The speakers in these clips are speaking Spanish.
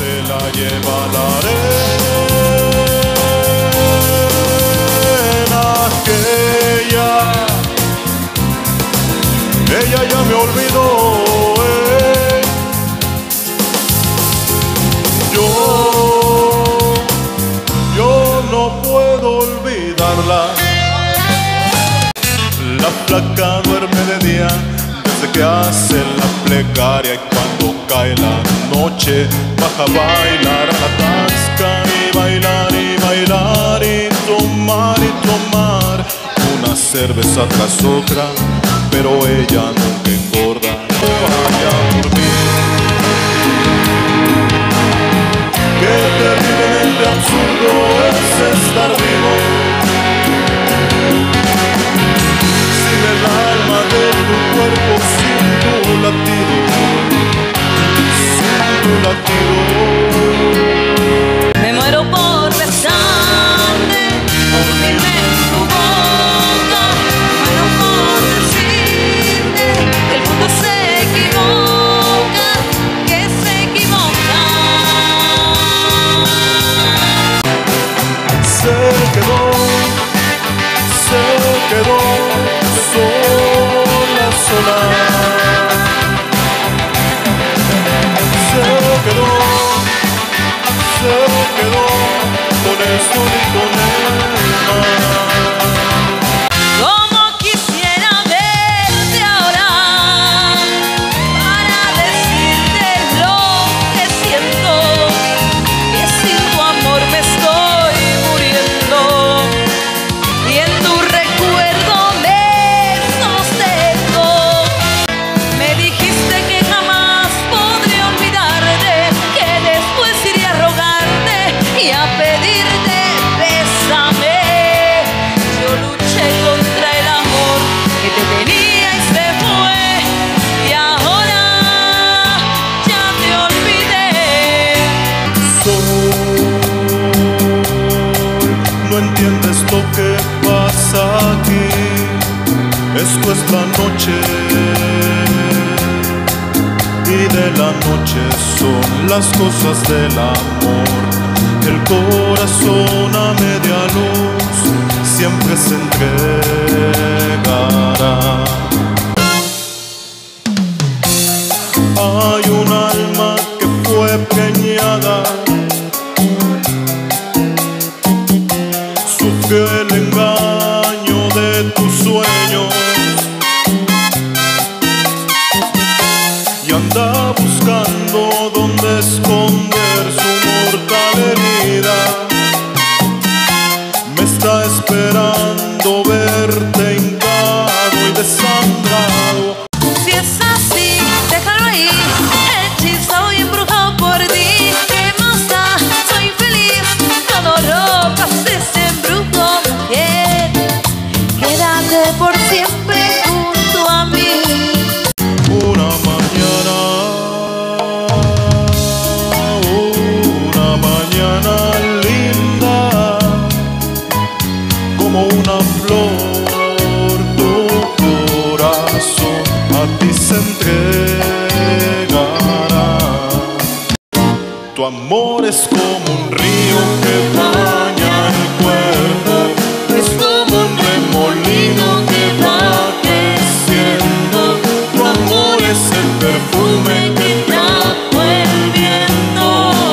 se la lleva la arena. Que ella ya me olvidó. Yo no puedo olvidarla. La flaca duerme de día desde que hace la plegaria, y cuando cae la noche baja a bailar a la tasca, y bailar y bailar y tomar una cerveza tras otra, pero ella nunca engorda. Vaya a dormir. Qué terriblemente absurdo es estar vivo sin el alma de tu cuerpo, sin tu latido, sin tu latido. Me muero por besarte, por hundirme en tu boca. Me muero por decirte que el mundo se equivoca, que se equivoca. Se quedó sola, sola. Se quedó con el sol y con el mar. Como quisiera verte ahora para decirte lo que siento, que sin tu amor me estoy muriendo, y en tu recuerdo me sostengo. Me dijiste que jamás podré olvidarte, que después iría a rogarte y a pedirte bésame. Yo luché contra el amor que te tenía y se fue, y ahora ya te olvidé. Sol, no entiendes lo que pasa aquí. Esto es la noche, y de la noche son las cosas del amor. El corazón a media luz siempre se entregará. Hay un alma que fue preñada, sufrió el engaño de tus sueños y anda buscando dónde esconder su mortal herida. Me está esperando verte hincado y desangrado. Si es así, déjalo ahí, hechizado y embrujado por ti. ¿Qué más da? Soy feliz, todo ropa ese embrujo, mujer. Quédate por siempre junto a mí. Una mañana linda, como una flor, tu corazón a ti se entregará. Tu amor es como un río que baña el cuerpo, es como un remolino que va creciendo. Tu amor es el perfume que trajo el viento.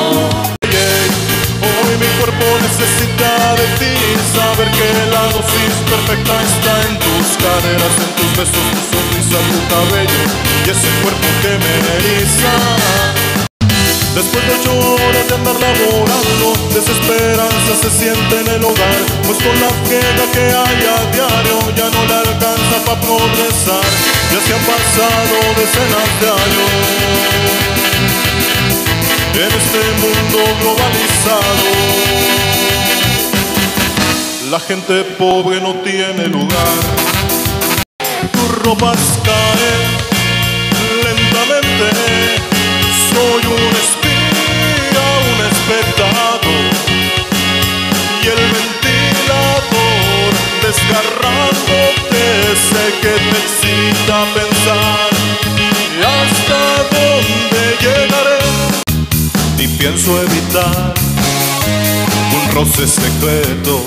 Hoy mi cuerpo necesita de ti, saber que la dosis perfecta está en tus caderas, en tus besos, tu sonrisa, tu cabello y ese cuerpo que me eriza. Después de 8 horas de andar laborando, desesperanza se siente en el hogar, pues con la friega que hay a diario ya no le alcanza para progresar. Ya se han pasado decenas de años en este mundo globalizado. La gente pobre no tiene lugar, tus ropas caen lentamente. Soy un espía, un espectador, y el ventilador desgarrándote sé que te excita pensar. ¿Y hasta dónde llegaré? pienso evitar un roce secreto,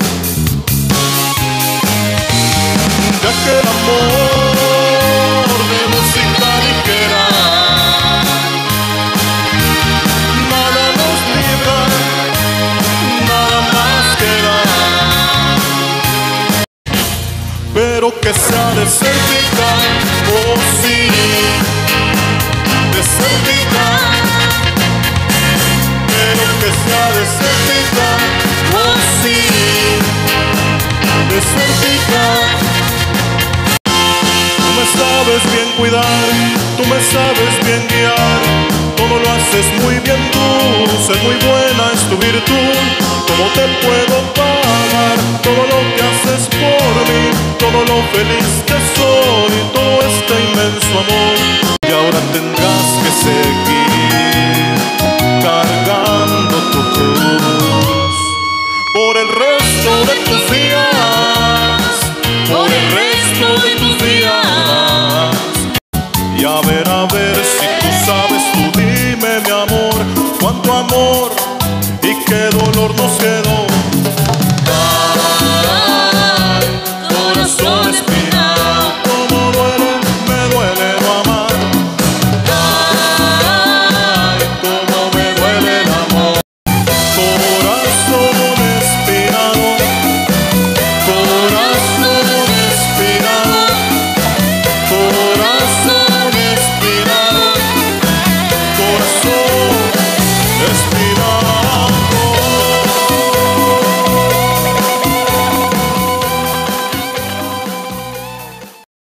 ya que el amor de música ligera nada nos libra, nada más queda, pero que sea desértica, oh sí, desértica, pero que sea desértica, oh sí, desértica. Tú me sabes bien cuidar, tú me sabes bien guiar, todo lo haces muy bien tú, ser muy buena es tu virtud. ¿Cómo te puedo pagar todo lo que haces por mí, todo lo feliz que soy, todo este inmenso amor? Y ahora tendrás que seguir cargando tu cruz por el resto de tus días, por el resto de tus días. Y a ver si tú sabes, tú dime mi amor, cuánto amor y qué dolor nos quedó.